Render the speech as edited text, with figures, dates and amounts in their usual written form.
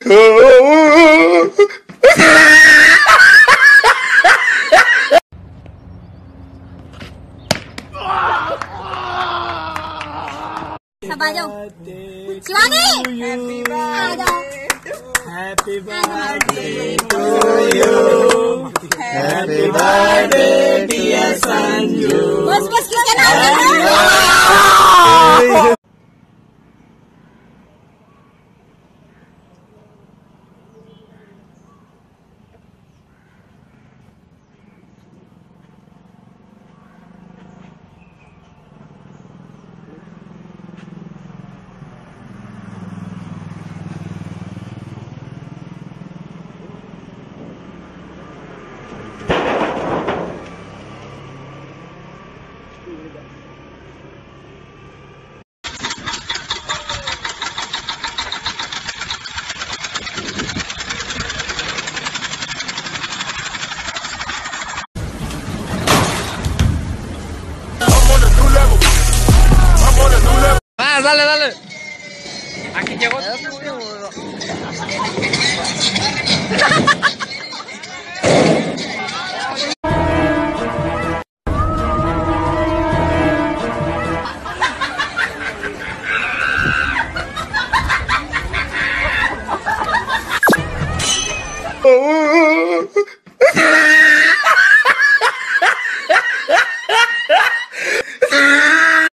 सब आ जाओ। Shivani happy birthday to you, happy birthday dear Sanju. बस बस किसका नाम है? Dale, dale. Aquí llegó.